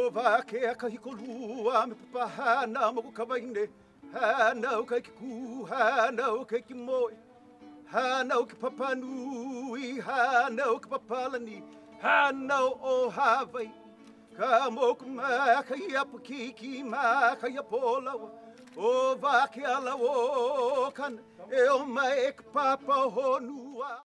O vake a kahikolua me papahana mo kavaine. Hana o kaikiku, hana o kaikimoe. Hana o ki papanui, hana o ki papalani. Hana o Hawaii. Ka moku maka i apa kiki maka i apolawa. O vake ala o kana. E o mai e ka papa honua.